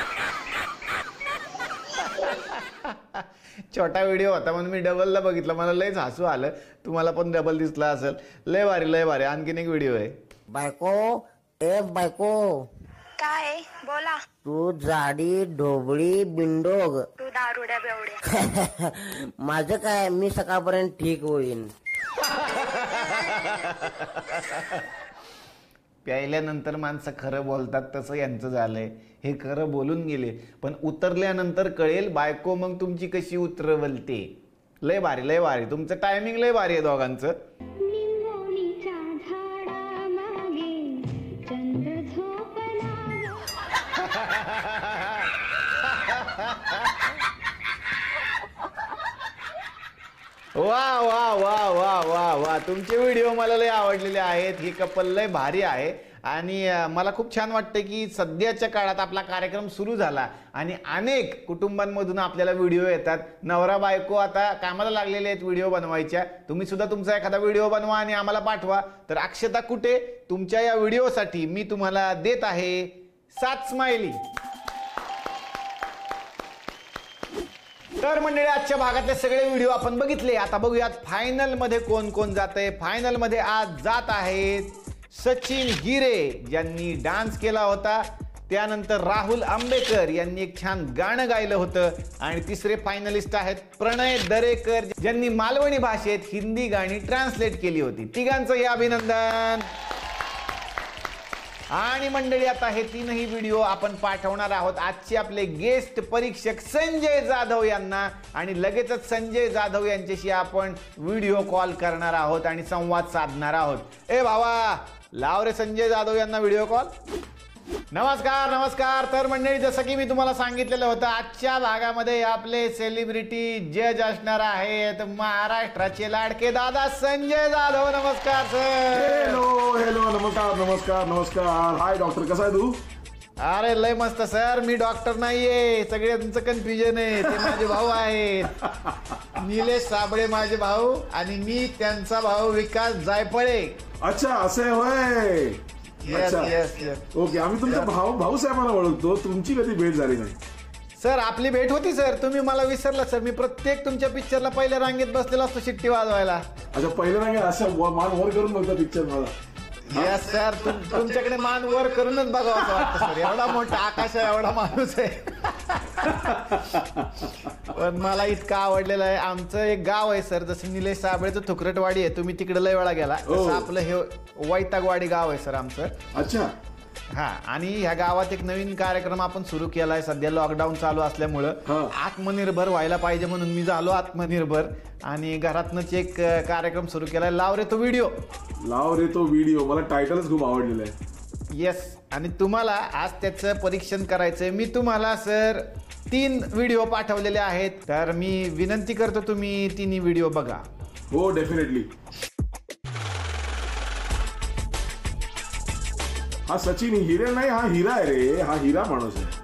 S1: छोटा व्हिडिओ होता म्हणून मी डबलला बघितलं, मला लयच हसू आलं. तुम्हाला पण डबल दिसला असेल. लय भारी लय भारी. आणखीन एक व्हिडिओ आहे.
S2: बायको, ए बायको,
S14: काय बोला.
S2: तू जाडी ढोबळी बिंडोग.
S14: तू दारुड्या बेवड्या.
S2: माझं काय, मी सकाळपर्यंत ठीक होईन.
S1: प्यायल्यानंतर माणसं खरं बोलतात तसं यांचं झालंय. हे खरं बोलून गेले, पण उतरल्यानंतर कळेल बायको मग तुमची कशी उतरवलते. लय भारी लय भारी. तुमचं टायमिंग लय भारी आहे दोघांचं. वा वा वा वा वा वा. तुमचे व्हिडिओ मला लय आवडलेले आहेत. ही कपल लय भारी आहे आणि मला खूप छान वाटतं की सध्याच्या काळात आपला कार्यक्रम सुरू झाला आणि अनेक कुटुंबांमधून आपल्याला व्हिडिओ येतात. नवरा बायको आता कामाला लागलेले आहेत व्हिडिओ बनवायच्या. तुम्ही सुद्धा तुमचा एखादा व्हिडिओ बनवा आणि आम्हाला पाठवा. तर अक्षता कुटे, तुमच्या या व्हिडिओसाठी मी तुम्हाला देत आहे 7 स्माइली. तर मंडळी आजच्या भागातले सगळे व्हिडिओ आपण बघितले. आता बघूयात फायनल मध्ये कोण कोण जातंय. फायनल मध्ये आज जात आहेत सचिन हिरे ज्यांनी डान्स केला होता. त्यानंतर राहुल आंबेकर यांनी एक छान गाणं गायलं होतं. आणि तिसरे फायनलिस्ट आहेत प्रणय दरेकर ज्यांनी मालवणी भाषेत हिंदी गाणी ट्रान्सलेट केली होती. तिघांचंही अभिनंदन. आणि मंडळी आता हे 3ही व्हिडिओ आपण पाठवणार आहोत आजचे आपले गेस्ट परीक्षक संजय जाधव यांना. आणि लगेचच संजय जाधव यांच्याशी आपण व्हिडिओ कॉल करणार आहोत आणि संवाद साधणार आहोत. ए भावा, लाव रे संजय जाधव यांना व्हिडिओ कॉल. नमस्कार नमस्कार. तर मंडळी जसं की मी तुम्हाला सांगितलेलं होतं, आजच्या भागामध्ये आपले सेलिब्रिटी जज असणार आहेत महाराष्ट्राचे लाडके दादा संजय जाधव. नमस्कार सर.
S15: Hello hello. नमस्कार नमस्कार नमस्कार. हाय डॉक्टर, कसा आहे तू?
S1: अरे लय मस्त सर. मी डॉक्टर नाहीये, सगळे तुमचं कन्फ्युजन आहे. ते माझे भाऊ आहेत, निलेश साबळे माझे भाऊ आणि मी त्यांचा भाऊ विकास जायफळे.
S15: अच्छा, असं आहे होय. ओके. आम्ही तुमच्या भाऊ साहेबांना ओळखतो. तुमची कधी भेट झाली नाही
S1: सर. आपली भेट होती सर, तुम्ही मला विसरला सर. मी प्रत्येक तुमच्या पिक्चरला पहिल्या रांगेत बसलेला असतो शिट्टी वाजवायला.
S15: अच्छा, पहिल्या रांगेत असं मान वर करून बघतो पिक्चर मला.
S1: Yes sir. तुमच्याकडे मान वर करूनच बघावं असं वाटतं सर. एवढा मोठा आकाश आहे, एवढा माणूस आहे. पण मला इतकं आवडलेलं आहे. आमचं एक गाव आहे सर, जसं निलेश साबळेचं थुकरटवाडी आहे. तुम्ही तिकडे लय वेळा गेला. तसं आपलं हे वैतागवाडी गाव आहे सर आमचं.
S15: अच्छा.
S1: हा. आणि ह्या गावात एक नवीन कार्यक्रम आपण सुरू केलाय. सध्या लॉकडाऊन चालू असल्यामुळं आत्मनिर्भर व्हायला पाहिजे म्हणून मी झालो आत्मनिर्भर आणि घरातनच एक कार्यक्रम सुरू केलाय, लाव रे तो व्हिडिओ.
S15: लाव रे तो व्हिडिओ. मला टायटलच खूप आवडलेलं आहे.
S1: येस. आणि तुम्हाला आज त्याचं परीक्षण करायचंय. मी तुम्हाला सर 3 व्हिडिओ पाठवलेले आहेत, तर मी विनंती करतो तुम्ही तिन्ही व्हिडिओ बघा.
S15: हो डेफिनेटली. हा सचिन हिरे नाही, हा हिरा आहे रे, हा हिरा माणूस आहे.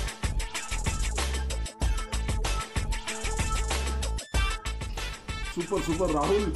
S15: Super super Rahul.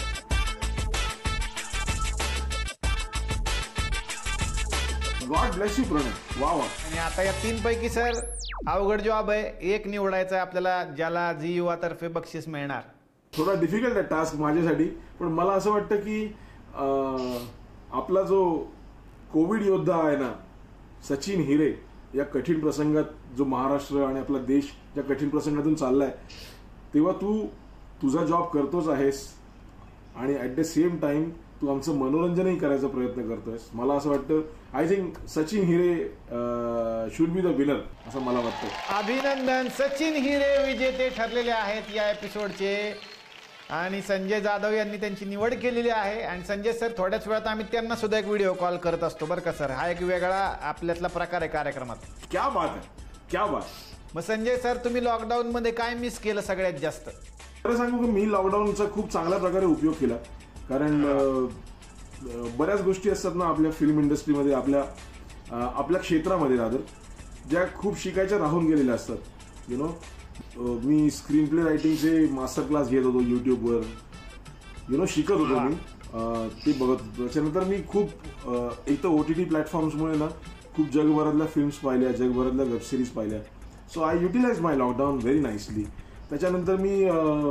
S15: God bless you Pranay. वा वा.
S1: आणि आता या 3 पैकी सर अवघड जॉब आहे, एक निवडायचं आहे आपल्याला ज्याला जी युवा तर्फे बक्षीस मिळणार.
S15: थोडा डिफिकल्ट आहे टास्क माझ्यासाठी, पण मला असं वाटतं की आपला जो कोविड योद्धा आहे ना सचिन हिरे, या कठीण प्रसंगात जो महाराष्ट्र आणि आपला देश ज्या कठीण प्रसंगातून चाललाय, तेव्हा तू तुझा जॉब करतोच आहेस आणि ॲट द सेम टाइम तू आमचं मनोरंजनही करायचा प्रयत्न करतोयस. मला असं वाटतं I think Sachin Hire should be the winner असं मला वाटतं.
S1: अभिनंदन, सचिन हिरे विजेते ठरलेले आहेत या एपिसोडचे आणि संजय जाधव यांनी त्यांची निवड केलेली आहे. आणि संजय सर थोड्याच वेळात आम्ही त्यांना सुद्धा एक व्हिडिओ कॉल करत असतो बरं का सर. हा एक वेगळा आपल्यातला प्रकार आहे कार्यक्रमात.
S15: क्या बात आहे, क्या बात.
S1: मग संजय सर तुम्ही लॉकडाऊन मध्ये काय मिस केलं सगळ्यात जास्त?
S15: खरं सांगू की मी लॉकडाऊनचा खूप चांगल्या प्रकारे उपयोग केला, कारण बऱ्याच गोष्टी असतात ना आपल्या फिल्म इंडस्ट्रीमध्ये, आपल्या क्षेत्रामध्ये रादर, ज्या खूप शिकायच्या राहून गेलेल्या असतात. यु नो, मी स्क्रीन प्ले रायटिंगचे मास्टर क्लास घेत होतो यूट्यूबवर, यु नो, शिकत होतो मी ते बघत होतो. त्याच्यानंतर मी खूप एक तर OTT प्लॅटफॉर्म्समुळे ना खूप जगभरातल्या फिल्म्स पाहिल्या, जगभरातल्या वेबसिरीज पाहिल्या. So I utilise my lockdown very nicely. त्याच्यानंतर मी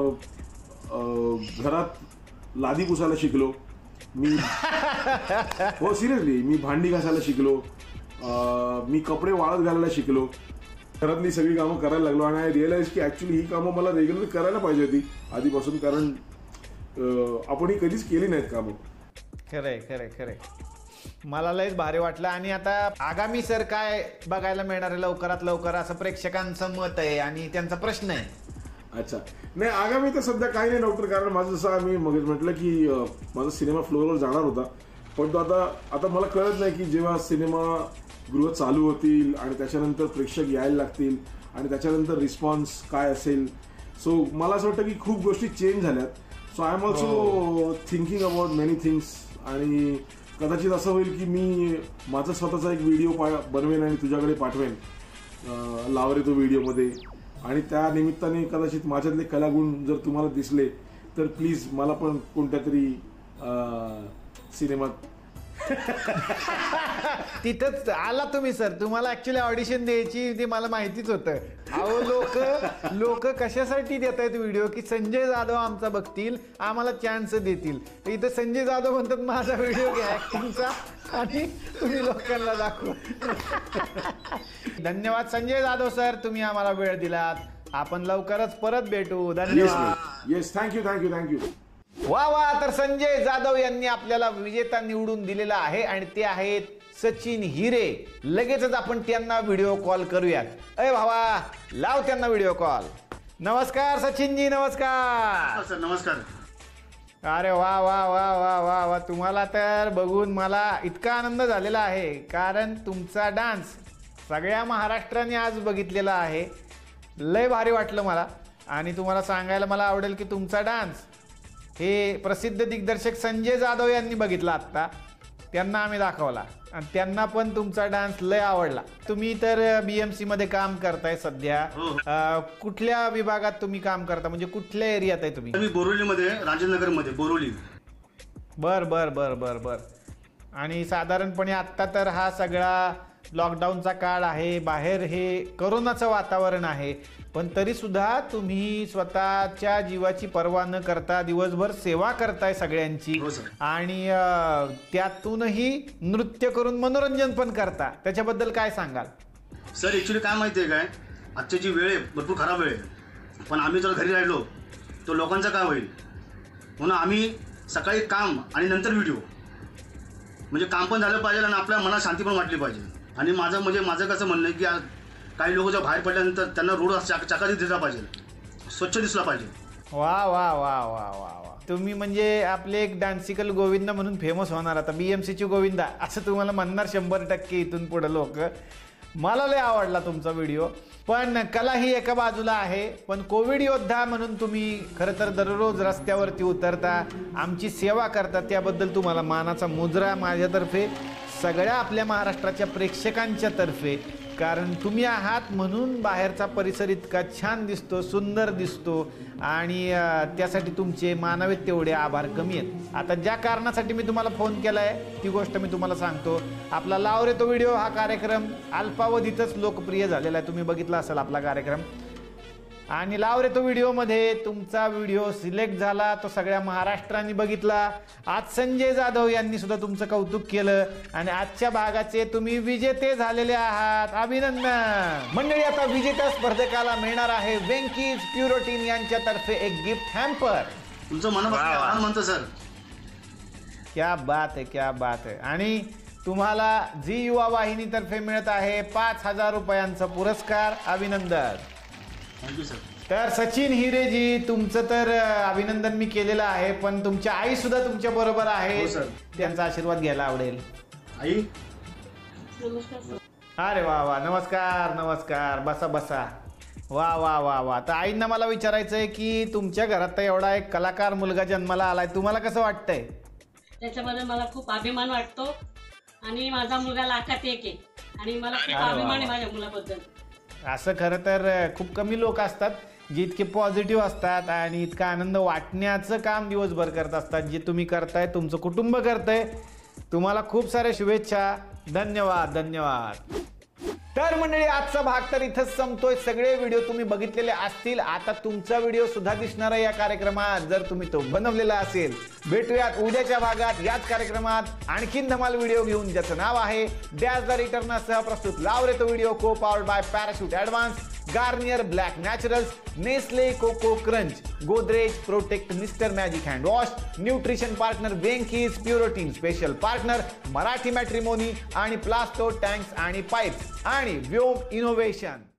S15: घरात लादी पुसायला शिकलो मी. हो सिरियसली, मी भांडी घासायला शिकलो, मी कपडे वाळत घालायला शिकलो, घरातली सगळी कामं करायला लागलो. आणि आय रिअलाइज की ऍक्च्युली ही कामं मला रेग्युलर करायला पाहिजे होती आधीपासून, कारण आपण ही कधीच केली नाहीत कामं.
S1: खरंय खरंय खरंय. मला लयच भारी वाटलं. आणि आता आगामी सर काय बघायला मिळणार आहे लवकरात लवकर असं प्रेक्षकांचं मत आहे आणि त्यांचा प्रश्न आहे.
S15: अच्छा, नाही आगामी तर सध्या काही नाही डॉक्टर, कारण माझं जसं आम्ही मग म्हटलं की माझा सिनेमा फ्लोअरवर जाणार होता, पण तो आता मला कळत नाही की जेव्हा सिनेमागृह चालू होतील आणि त्याच्यानंतर प्रेक्षक यायला लागतील आणि त्याच्यानंतर रिस्पॉन्स काय असेल. सो मला असं वाटतं की खूप गोष्टी चेंज झाल्यात. So I am also thinking about many things. आणि कदाचित असं होईल की मी माझा स्वतःचा एक व्हिडिओ बनवेन आणि तुझ्याकडे पाठवेन, लावरे तो व्हिडिओमध्ये. आणि त्या निमित्ताने कदाचित माझ्यातले कलागुण जर तुम्हाला दिसले तर प्लीज मला पण कोणत्या तरी सिनेमात.
S1: तिथंच आला तुम्ही सर. तुम्हाला ऍक्च्युली ऑडिशन द्यायची ते मला माहितीच होतं. अहो लोक कशासाठी देत आहेत व्हिडिओ की संजय जाधव आमचा बघतील, आम्हाला चान्स देतील. इथं संजय जाधव म्हणतात माझा व्हिडिओ घ्या ऍक्टिंगचा आणि तुम्ही लोकांना दाखवा. धन्यवाद संजय जाधव सर, तुम्ही आम्हाला वेळ दिलात. आपण लवकरच परत भेटू. धन्यवाद.
S15: Yes, thank you thank you thank you.
S1: वा वा. तर संजय जाधव यांनी आपल्याला विजेता निवडून दिलेला आहे आणि ते आहेत सचिन हिरे. लगेचच आपण त्यांना व्हिडिओ कॉल करूयात. अय भावा, लाव त्यांना व्हिडिओ कॉल. नमस्कार सचिनजी. नमस्कार
S16: सर. नमस्कार.
S1: अरे वा वा वा वा वा वा. तुम्हाला तर बघून मला इतका आनंद झालेला आहे, कारण तुमचा डान्स सगळ्या महाराष्ट्राने आज बघितलेला आहे. लय भारी वाटलं मला. आणि तुम्हाला सांगायला मला आवडेल की तुमचा डान्स हे प्रसिद्ध दिग्दर्शक संजय जाधव यांनी बघितला आत्ता, त्यांना आम्ही दाखवला आणि त्यांना पण तुमचा डान्स लय आवडला. तुम्ही तर BMC मध्ये काम करताय सध्या. कुठल्या विभागात तुम्ही काम करता, म्हणजे कुठल्या एरियात आहे तुम्ही?
S16: बोरिवलीमध्ये, राजेंद्रनगरमध्ये, बोरिवली.
S1: बर बर बर बर बर. आणि साधारणपणे आत्ता तर हा सगळा लॉकडाऊनचा काळ आहे, बाहेर हे करोनाचं वातावरण आहे, पण तरी सुद्धा तुम्ही स्वतःच्या जीवाची पर्वा न करता दिवसभर सेवा करताय सगळ्यांची. आणि त्यातूनही नृत्य करून मनोरंजन पण करता. त्याच्याबद्दल काय सांगाल?
S16: सर ऍक्च्युली काय माहितीये काय, आजची जी वेळ आहे भरपूर खराब वेळ आहे, पण आम्ही जर घरी राहिलो तर लोकांचं काय होईल म्हणून आम्ही सकाळी काम आणि नंतर व्हिडिओ, म्हणजे काम पण झालं पाहिजे आणि आपल्या मनात शांती पण वाटली पाहिजे. आणि माझं कसं म्हणणं आहे की काही लोक जेव्हा बाहेर पडल्यानंतर त्यांना रोड चाकाची दिसला पाहिजे, स्वच्छ दिसला पाहिजे.
S1: वा वा वा वा वा वा. तुम्ही म्हणजे आपले एक डान्सिकल गोविंदा म्हणून फेमस होणार आता, BMCची गोविंदा असं तुम्हाला म्हणणार 100% इथून पुढे लोक. मला लय आवडला तुमचा व्हिडिओ. पण कला ही एका बाजूला आहे, पण कोविड योद्धा म्हणून तुम्ही खरं तर दररोज रस्त्यावरती उतरता, आमची सेवा करता, त्याबद्दल तुम्हाला मानाचा मुजरा माझ्यातर्फे, सगळ्या आपल्या महाराष्ट्राच्या प्रेक्षकांच्या तर्फे. कारण तुम्ही आहात म्हणून बाहेरचा परिसर इतका छान दिसतो, सुंदर दिसतो आणि त्यासाठी तुमचे मानावेत तेवढे आभार कमी आहेत. आता ज्या कारणासाठी मी तुम्हाला फोन केला आहे ती गोष्ट मी तुम्हाला सांगतो. आपला लाव रे तो व्हिडिओ हा कार्यक्रम अल्पावधीतच लोकप्रिय झालेला आहे. तुम्ही बघितला असेल आपला कार्यक्रम. आणि लाव रे तो व्हिडिओमध्ये तुमचा व्हिडिओ सिलेक्ट झाला, तो सगळ्या महाराष्ट्राने बघितला. आज संजय जाधव यांनी सुद्धा तुमचं कौतुक केलं आणि आजच्या भागाचे तुम्ही विजेते झालेले आहात. अभिनंदन मंडळी. आता विजेत्या स्पर्धकाला मिळणार आहे वेंकीज प्युरोटीन यांच्यातर्फे एक गिफ्ट हॅम्पर.
S16: तुमचं मन म्हणतं सर.
S1: क्या बात आहे, क्या बात आहे. आणि तुम्हाला झी युवा वाहिनीतर्फे मिळत आहे 5,000 रुपयांचा पुरस्कार. अभिनंदन.
S16: Thank you sir.
S1: तर सचिन हिरेजी तुमचं तर अभिनंदन मी केलेलं आहे, पण तुमच्या आई सुद्धा तुमच्या बरोबर आहे, त्यांचा आशीर्वाद घ्यायला आवडेल.
S16: आई
S1: अरे वा वा, नमस्कार नमस्कार, बसा बसा. वा वा वा वा. तर आईंना मला विचारायचं आहे की तुमच्या घरात तर एवढा एक कलाकार मुलगा जन्माला आलाय, तुम्हाला कसं वाटतंय?
S17: त्याच्याबद्दल मला खूप अभिमान वाटतो आणि माझा मुलगा लाखात एक आहे आणि मला खूप अभिमान आहे माझ्या मुलाबद्दल.
S1: असं खरं तर खूप कमी लोक असतात जे इतके पॉझिटिव्ह असतात आणि इतका आनंद वाटण्याचं काम दिवसभर करत असतात, जे तुम्ही करताय, तुमचं कुटुंब करतंय. तुम्हाला खूप साऱ्या शुभेच्छा. धन्यवाद धन्यवाद. तर मंडळी आजचा भाग तर इथंच संपतोय. सगळे व्हिडिओ तुम्ही बघितलेले असतील. आता तुमचा व्हिडिओ सुद्धा दिसणार आहे या कार्यक्रमात, जर तुम्ही तो बनवलेला असेल. भेटूयात उद्याच्या भागात याच कार्यक्रमात आणखीन धमाल व्हिडिओ घेऊन, ज्याचं नाव आहे डॅश द रिटर्न सह प्रस्तुत लाव रे तो video, co powered by Parachute Advansed, Garnier Black Naturals, Nestle Koko Krunch, Godrej Protekt mister Magic hand wash, nutrition partner Venky's Puroteen, special partner Marathi matrimony आणि प्लास्टो टँक्स आणि पाईप्स आणि व्योम इनोव्हेशन.